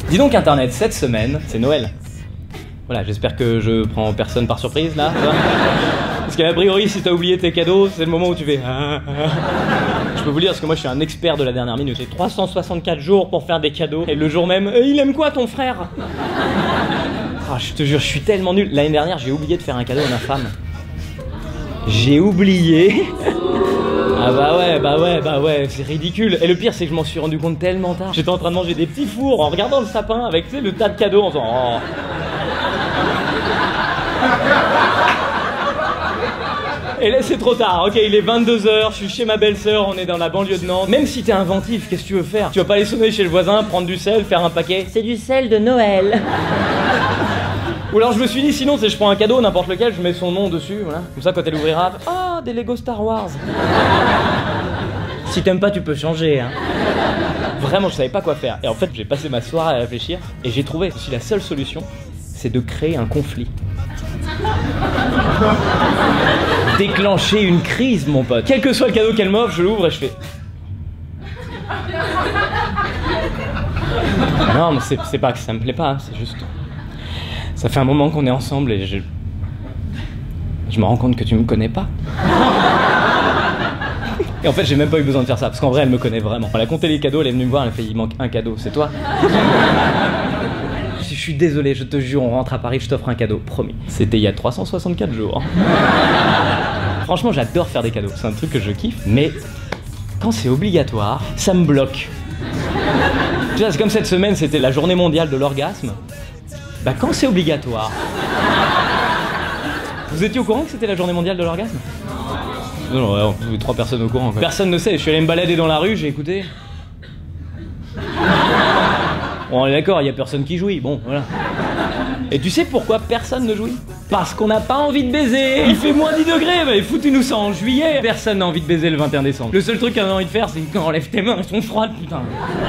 Dis donc Internet, cette semaine, c'est Noël. Voilà, j'espère que je prends personne par surprise là. Parce qu'a priori, si t'as oublié tes cadeaux, c'est le moment où tu fais. Je peux vous le dire parce que moi je suis un expert de la dernière minute. J'ai 364 jours pour faire des cadeaux. Et le jour même, il aime quoi ton frère? Oh, je te jure, je suis tellement nul. L'année dernière, j'ai oublié de faire un cadeau à ma femme. J'ai oublié. Ah bah ouais, c'est ridicule. Et le pire, c'est que je m'en suis rendu compte tellement tard. J'étais en train de manger des petits fours en regardant le sapin avec, tu sais, le tas de cadeaux en faisant. Oh. Et là c'est trop tard, ok, il est 22h, je suis chez ma belle-sœur, on est dans la banlieue de Nantes. Même si t'es inventif, qu'est-ce que tu veux faire? Tu vas pas aller sonner chez le voisin, prendre du sel, faire un paquet. C'est du sel de Noël. Ou alors je me suis dit, sinon c'est je prends un cadeau, n'importe lequel, je mets son nom dessus, voilà. Comme ça quand elle ouvrira, oh, des Lego Star Wars. Si t'aimes pas, tu peux changer, hein. Vraiment, je savais pas quoi faire. Et en fait, j'ai passé ma soirée à réfléchir et j'ai trouvé que la seule solution, c'est de créer un conflit. Déclencher une crise, mon pote. Quel que soit le cadeau qu'elle m'offre, je l'ouvre et je fais. Non, mais c'est pas que ça me plaît pas, c'est juste. Ça fait un moment qu'on est ensemble et je me rends compte que tu me connais pas. Et en fait, j'ai même pas eu besoin de faire ça, parce qu'en vrai, elle me connaît vraiment. Elle a compté les cadeaux, elle est venue me voir, elle a fait, il manque un cadeau, c'est toi? Je suis désolé, je te jure, on rentre à Paris, je t'offre un cadeau, promis. C'était il y a 364 jours. Franchement, j'adore faire des cadeaux, c'est un truc que je kiffe, mais quand c'est obligatoire, ça me bloque. Tu vois, c'est comme cette semaine, c'était la journée mondiale de l'orgasme. Bah quand c'est obligatoire. Vous étiez au courant que c'était la journée mondiale de l'orgasme? Non, vous êtes 3 personnes au courant, quoi. Personne ne sait, je suis allé me balader dans la rue, j'ai écouté. Bon, on est d'accord, il y a personne qui jouit, bon, voilà. Et tu sais pourquoi personne ne jouit? Parce qu'on n'a pas envie de baiser. Il fait moins 10 degrés, mais foutez-nous ça en juillet. Personne n'a envie de baiser le 21 décembre. Le seul truc qu'on a envie de faire, c'est quand on enlève tes mains, elles sont froides, putain.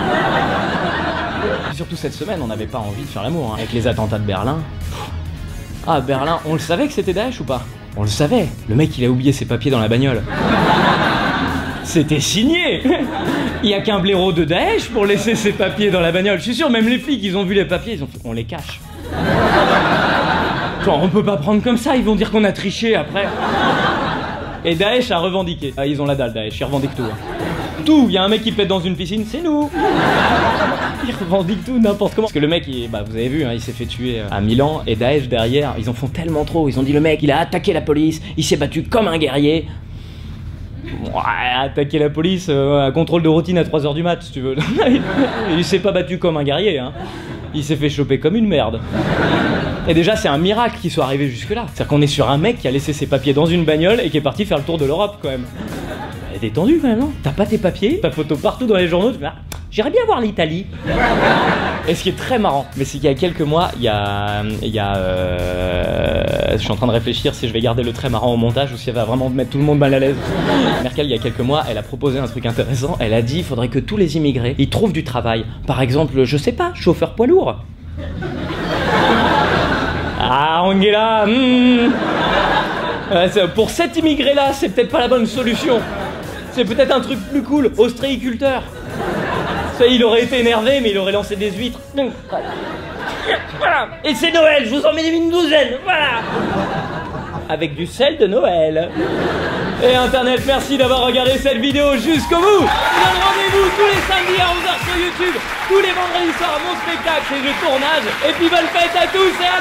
Surtout cette semaine, on n'avait pas envie de faire l'amour, hein. Avec les attentats de Berlin. Ah, Berlin, on le savait que c'était Daesh ou pas? On le savait. Le mec, il a oublié ses papiers dans la bagnole. C'était signé. Il y a qu'un blaireau de Daesh pour laisser ses papiers dans la bagnole. Je suis sûr, même les flics, ils ont vu les papiers, ils ont fait, on les cache. Genre, on peut pas prendre comme ça, ils vont dire qu'on a triché après. Et Daesh a revendiqué. Ah, ils ont la dalle, Daesh, ils revendiquent tout. Tout, il y a un mec qui pète dans une piscine, c'est nous. Ils revendiquent tout, n'importe comment. Parce que le mec, bah, vous avez vu, hein, il s'est fait tuer à Milan. Et Daesh, derrière, ils en font tellement trop. Ils ont dit, le mec, il a attaqué la police, il s'est battu comme un guerrier. Ouais, attaquer la police, un contrôle de routine à 3h du mat, si tu veux. Il s'est pas battu comme un guerrier, hein. Il s'est fait choper comme une merde. Et déjà, c'est un miracle qu'il soit arrivé jusque-là. C'est-à-dire qu'on est sur un mec qui a laissé ses papiers dans une bagnole et qui est parti faire le tour de l'Europe, quand même. Elle est détendue, quand même, non? T'as pas tes papiers, ta photo partout dans les journaux, tu fais, ah, j'irais bien voir l'Italie. Et ce qui est très marrant, mais c'est qu'il y a quelques mois, je suis en train de réfléchir si je vais garder le très marrant au montage ou si elle va vraiment mettre tout le monde mal à l'aise. Merkel, il y a quelques mois, elle a proposé un truc intéressant. Elle a dit, il faudrait que tous les immigrés, ils trouvent du travail. Par exemple, je sais pas, chauffeur poids lourd. Ah, Angela, pour cet immigré-là, c'est peut-être pas la bonne solution. C'est peut-être un truc plus cool, ostréiculteur. Ça, il aurait été énervé, mais il aurait lancé des huîtres. Voilà. Et c'est Noël, je vous en mets une douzaine, voilà. Avec du sel de Noël. Et Internet, merci d'avoir regardé cette vidéo jusqu'au bout. Je vous donne rendez-vous tous les samedis à 11h sur YouTube, tous les vendredis soirs à mon spectacle et je tournage. Et puis bonne fête à tous et à